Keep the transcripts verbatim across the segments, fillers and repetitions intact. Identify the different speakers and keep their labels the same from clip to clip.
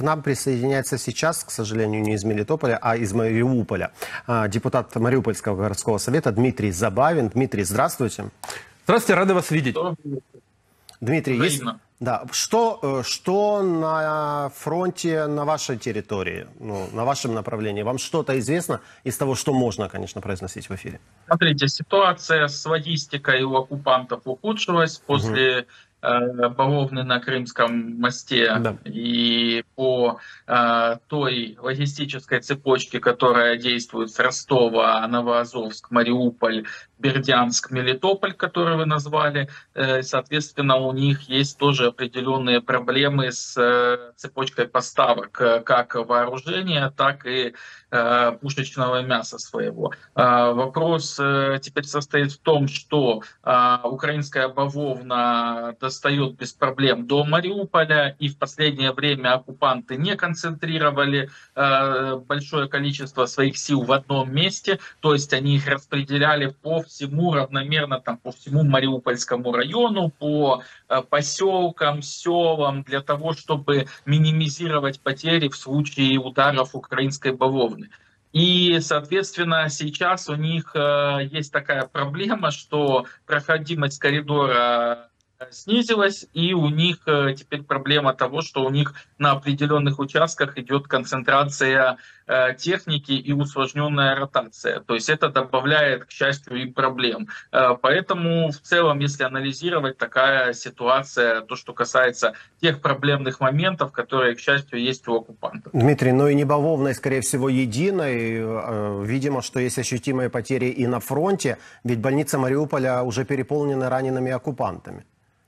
Speaker 1: К нам присоединяется сейчас, к сожалению, не из Мелитополя, а из Мариуполя, депутат Мариупольского городского совета Дмитрий Забавин. Дмитрий, здравствуйте.
Speaker 2: Здравствуйте, рады вас видеть.
Speaker 1: Дмитрий, есть... да. что, что на фронте на вашей территории, ну, на вашем направлении? Вам что-то известно из того, что можно, конечно, произносить в эфире?
Speaker 3: Смотрите, ситуация с логистикой у оккупантов ухудшилась после угу. э, бавовны на Крымском мосте. Да. И по э, той логистической цепочке, которая действует с Ростова, Новоазовск, Мариуполь, Бердянск, Мелитополь, который вы назвали, э, соответственно, у них есть тоже определенные проблемы с э, цепочкой поставок э, как вооружения, так и э, пушечного мяса своего. Э, вопрос э, теперь состоит в том, что э, украинская бавовна достает без проблем до Мариуполя, и в последнее время оккупанты не концентрировали э, большое количество своих сил в одном месте, то есть они их распределяли по всему равномерно, там, по всему Мариупольскому району, по э, поселкам, селам, для того, чтобы минимизировать потери в случае ударов украинской бавовны. И, соответственно, сейчас у них э, есть такая проблема, что проходимость коридора снизилась, и у них э, теперь проблема того, что у них на определенных участках идет концентрация э, техники и усложненная ротация. То есть это добавляет, к счастью, им проблем. Э, поэтому в целом, если анализировать, такая ситуация, то, что касается тех проблемных моментов, которые, к счастью, есть у оккупантов.
Speaker 1: Дмитрий, ну и не бавовной, скорее всего, единой. Э, видимо, что есть ощутимые потери и на фронте, ведь больница Мариуполя уже переполнена ранеными оккупантами.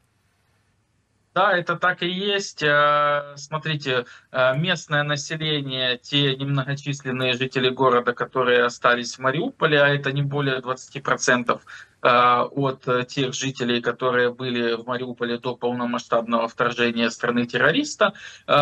Speaker 3: Да, это так и есть. Смотрите, местное население, те немногочисленные жители города, которые остались в Мариуполе, а это не более двадцати процентов от тех жителей, которые были в Мариуполе до полномасштабного вторжения страны-террориста,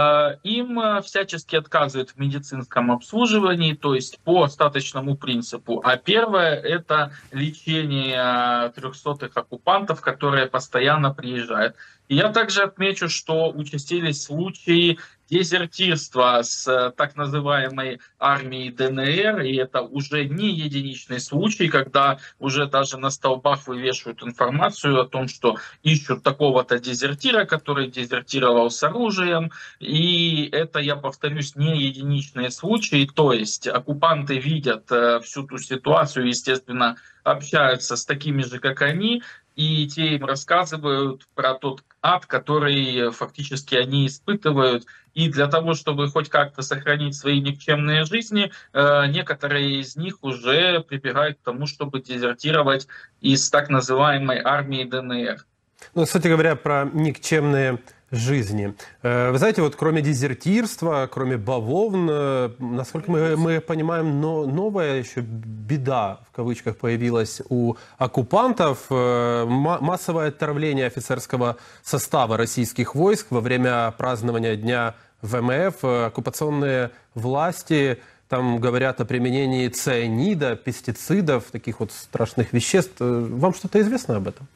Speaker 3: им всячески отказывают в медицинском обслуживании, то есть по остаточному принципу. А первое — это лечение трехсотых оккупантов, которые постоянно приезжают. И я также отмечу, что участились случаи дезертирства с так называемой армией ДНР, и это уже не единичный случай, когда уже даже на столбах вывешивают информацию о том, что ищут такого-то дезертира, который дезертировал с оружием, и это, я повторюсь, не единичные случаи, то есть оккупанты видят всю ту ситуацию, естественно, общаются с такими же, как они, и те им рассказывают про тот ад, который фактически они испытывают. И для того, чтобы хоть как-то сохранить свои никчемные жизни, некоторые из них уже прибегают к тому, чтобы дезертировать из так называемой армии ДНР.
Speaker 2: Ну, кстати говоря, про никчемные жизни. Вы знаете, вот кроме дезертирства, кроме бавовн, насколько мы, мы понимаем, но новая еще беда, в кавычках, появилась у оккупантов. Массовое отравление офицерского состава российских войск во время празднования Дня ВМФ. Оккупационные власти там говорят о применении цианида, пестицидов, таких вот страшных веществ. Вам что-то известно об этом?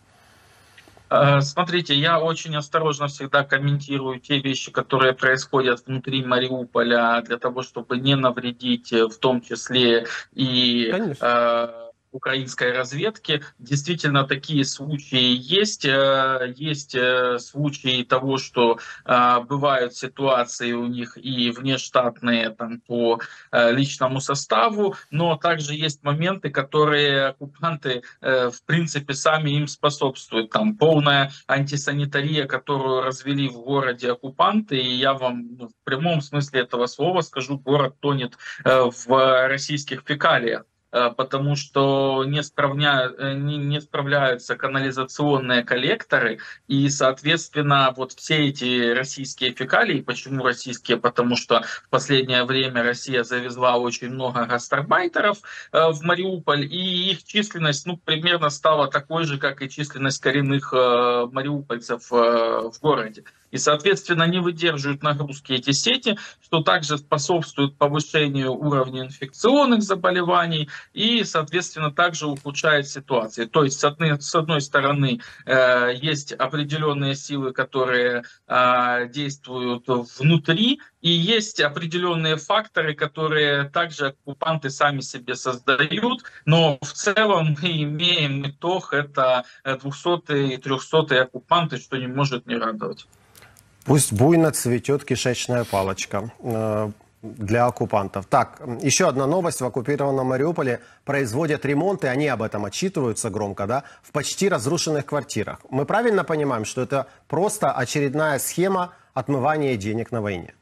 Speaker 3: Смотрите, я очень осторожно всегда комментирую те вещи, которые происходят внутри Мариуполя, для того, чтобы не навредить в том числе и э, украинской разведки. Действительно, такие случаи есть. Есть случаи того, что э, бывают ситуации у них и внештатные там, по э, личному составу, но также есть моменты, которые оккупанты э, в принципе сами им способствуют. Там полная антисанитария, которую развели в городе оккупанты, и я вам ну, в прямом смысле этого слова скажу, город тонет э, в российских фекалиях, потому что не, справляют, не, не справляются канализационные коллекторы, и, соответственно, вот все эти российские фекалии, почему российские? Потому что в последнее время Россия завезла очень много гастарбайтеров э, в Мариуполь, и их численность ну, примерно стала такой же, как и численность коренных э, мариупольцев э, в городе. И, соответственно, не выдерживают нагрузки эти сети, что также способствует повышению уровня инфекционных заболеваний. и, соответственно, также ухудшает ситуацию. То есть, с одной, с одной стороны, э, есть определенные силы, которые э, действуют внутри, и есть определенные факторы, которые также оккупанты сами себе создают, но в целом мы имеем итог, это двухсотые и трехсотые оккупанты, что не может не радовать.
Speaker 1: Пусть буйно цветет кишечная палочка э, для оккупантов. Так, еще одна новость. В оккупированном Мариуполе производят ремонт, и они об этом отчитываются громко, да, в почти разрушенных квартирах. Мы правильно понимаем, что это просто очередная схема отмывания денег на войне?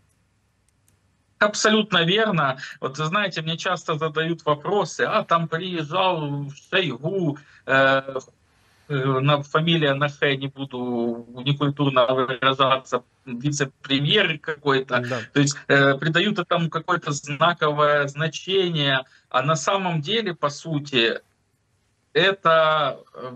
Speaker 3: Абсолютно верно. Вот вы знаете, мне часто задают вопросы, а там приезжал Шойгу, э, на фамилия на Х, не буду некультурно выражаться, вице-премьер какой-то, да. То есть э, придают этому какое-то знаковое значение, а на самом деле, по сути, это э,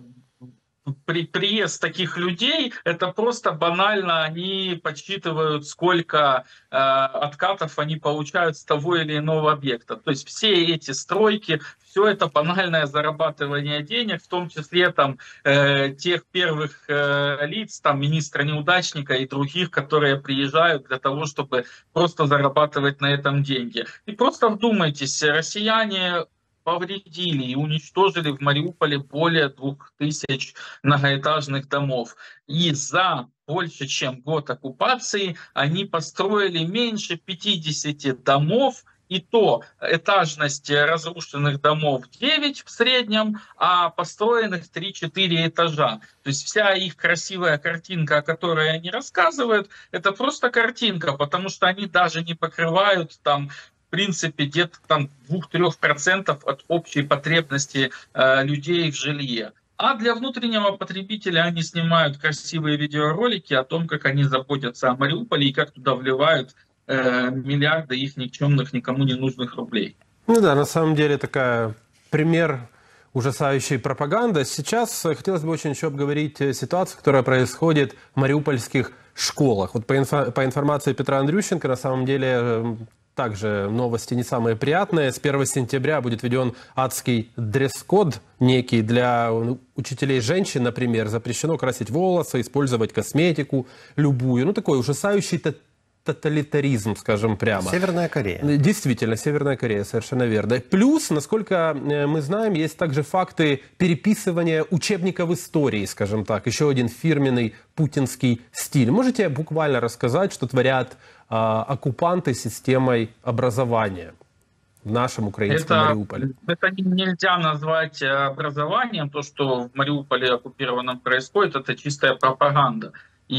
Speaker 3: при, приезд таких людей, это просто банально, они подсчитывают, сколько э, откатов они получают с того или иного объекта. То есть все эти стройки, все это банальное зарабатывание денег, в том числе там э, тех первых э, лиц, там министра-неудачника и других, которые приезжают для того, чтобы просто зарабатывать на этом деньги. И просто вдумайтесь, россияне повредили и уничтожили в Мариуполе более двух тысяч многоэтажных домов. И за больше чем год оккупации они построили меньше пятидесяти домов, и то этажность разрушенных домов девять в среднем, а построенных три-четыре этажа. То есть вся их красивая картинка, о которой они рассказывают, это просто картинка, потому что они даже не покрывают там в принципе где-то там двух-трёх процентов от общей потребности э, людей в жилье. А для внутреннего потребителя они снимают красивые видеоролики о том, как они заботятся о Мариуполе и как туда вливают э, миллиарды их никчемных, никому не нужных рублей.
Speaker 2: Ну да, на самом деле такая пример ужасающей пропаганды. Сейчас хотелось бы очень еще обговорить ситуацию, которая происходит в мариупольских школах. Вот по, инфо по информации Петра Андрющенко, на самом деле также новости не самые приятные. С первого сентября будет введен адский дресс-код некий для учителей женщин, например. Запрещено красить волосы, использовать косметику любую. Ну, такой ужасающий тоталитаризм, скажем прямо.
Speaker 1: Северная Корея.
Speaker 2: Действительно, Северная Корея, совершенно верно. Плюс, насколько мы знаем, есть также факты переписывания учебников истории, скажем так. Еще один фирменный путинский стиль. Можете буквально рассказать, что творят э, оккупанты системой образования в нашем украинском
Speaker 3: это,
Speaker 2: Мариуполе?
Speaker 3: Это нельзя назвать образованием. То, что в Мариуполе оккупированном происходит, это чистая пропаганда.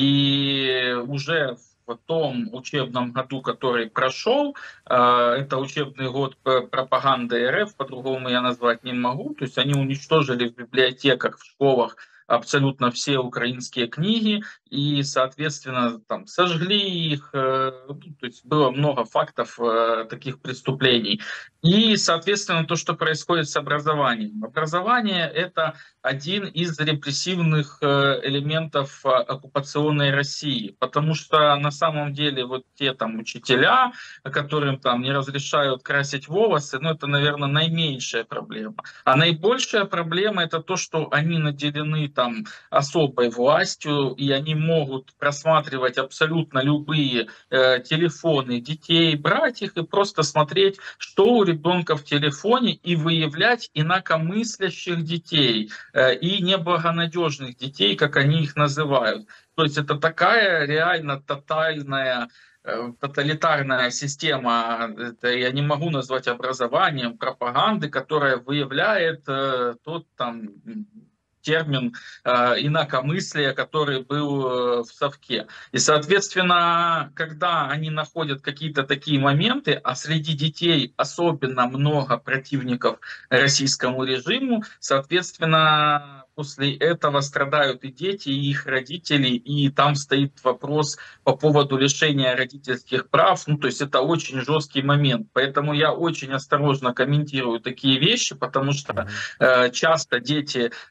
Speaker 3: И уже в том учебном году, который прошел, это учебный год пропаганды РФ, по-другому я назвать не могу, то есть они уничтожили в библиотеках, в школах абсолютно все украинские книги и, соответственно, там сожгли их, то есть было много фактов таких преступлений. И, соответственно, то, что происходит с образованием. Образование — это один из репрессивных элементов оккупационной России, потому что на самом деле вот те там учителя, которым там не разрешают красить волосы, ну это, наверное, наименьшая проблема. А наибольшая проблема — это то, что они наделены там особой властью, и они могут просматривать абсолютно любые э, телефоны детей, брать их и просто смотреть, что у ребенка в телефоне, и выявлять инакомыслящих детей э, и неблагонадежных детей, как они их называют. То есть это такая реально тотальная, э, тоталитарная система, это я не могу назвать образованием, пропаганды, которая выявляет э, тот там термин э, инакомыслия, который был э, в совке. И, соответственно, когда они находят какие-то такие моменты, а среди детей особенно много противников российскому режиму, соответственно, после этого страдают и дети, и их родители, и там стоит вопрос по поводу лишения родительских прав. Ну, то есть это очень жесткий момент. Поэтому я очень осторожно комментирую такие вещи, потому что э, часто дети радуются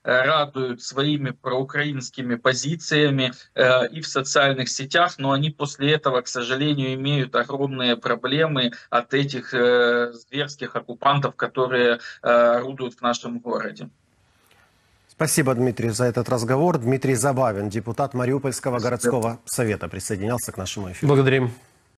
Speaker 3: радуют своими проукраинскими позициями э, и в социальных сетях, но они после этого, к сожалению, имеют огромные проблемы от этих э, зверских оккупантов, которые э, орудуют в нашем городе.
Speaker 1: Спасибо, Дмитрий, за этот разговор. Дмитрий Забавин, депутат Мариупольского городского совета, присоединялся к нашему эфиру.
Speaker 2: Благодарим.